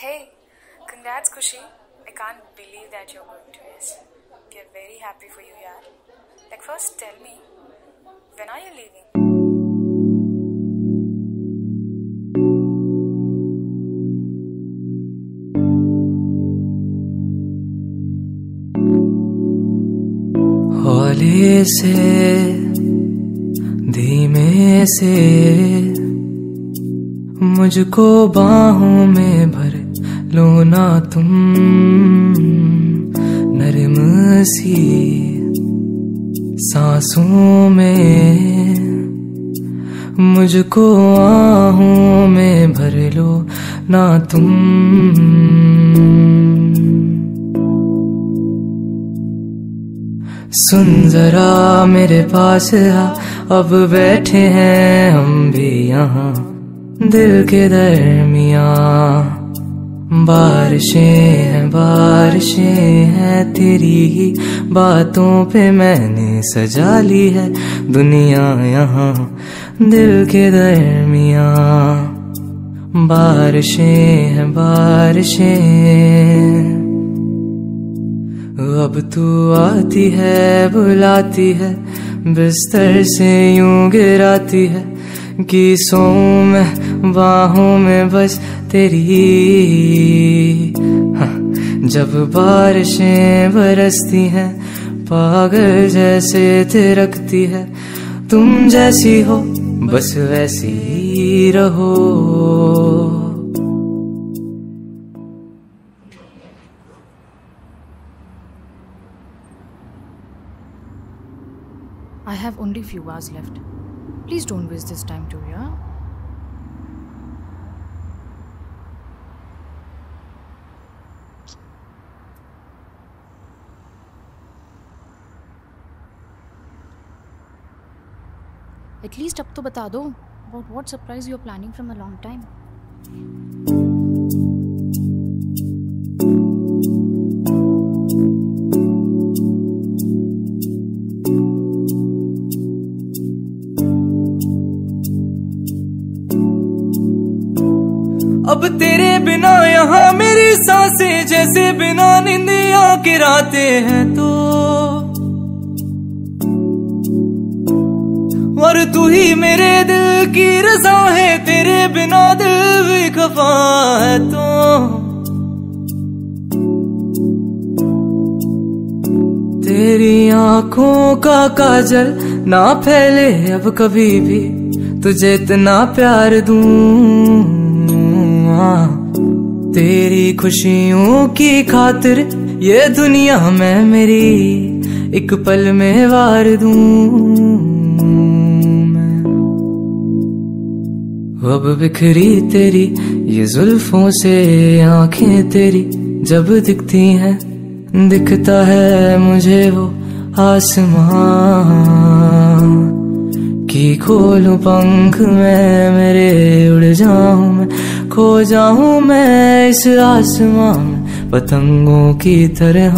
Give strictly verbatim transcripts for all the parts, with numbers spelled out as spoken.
Hey, congrats Khushi. I can't believe that you're going to U S. We are very happy for you, yaar. Like first tell me, when are you leaving? हौले से धीमे से मुझको बाहों में भर लो ना तुम, नरम सी सांसों में मुझको आहों में भर लो ना तुम। सुन जरा मेरे पास आ, अब बैठे हैं हम भी यहाँ दिल के दरमियाँ। बारिशें हैं बारिशें हैं तेरी ही बातों पे मैंने सजा ली है दुनिया यहाँ दिल के दरमियाँ। बारिशें हैं बारिशें अब तू आती है बुलाती है बिस्तर से यूं गिराती है कि सोऊं मैं बाहों में बस तेरी। हाँ, जब बारिशें बरसती हैं पागल जैसे थिरकती है तुम जैसी हो बस वैसी ही रहो। I have only few hours left. Please don't waste this time too, yeah? At least अब तो बता दो about what surprise you're planning from a long time. अब तेरे बिना यहाँ मेरी सांसें जैसे बिना नींदिया गिराते हैं तो, और तू ही मेरे दिल की रज़ा है तेरे बिना दिल भी खफा है तो। तेरी आँखों का काजल ना फैले अब कभी भी तुझे इतना प्यार दूं। तेरी खुशियों की खातिर ये दुनिया में मेरी एक पल में वार दूं मैं। अब बिखरी तेरी ये जुल्फों से आंखें तेरी जब दिखती हैं दिखता है मुझे वो आसमां कि खोलूं पंख मैं मेरे उड़ जाऊं मैं खो जाऊं मैं इस आसमां में पतंगों की तरह।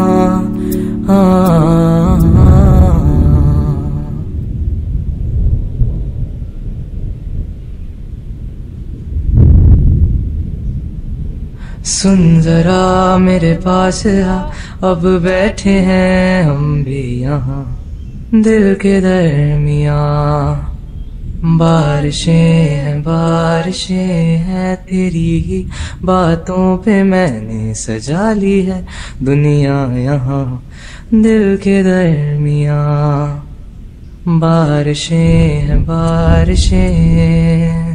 सुन जरा मेरे पास आ, अब बैठे हैं हम भी यहाँ दिल के दरमियाँ। बारिशें हैं बारिशें हैं तेरी ही बातों पे मैंने सजा ली है दुनिया यहाँ दिल के दरमियाँ। बारिशें हैं बारिशें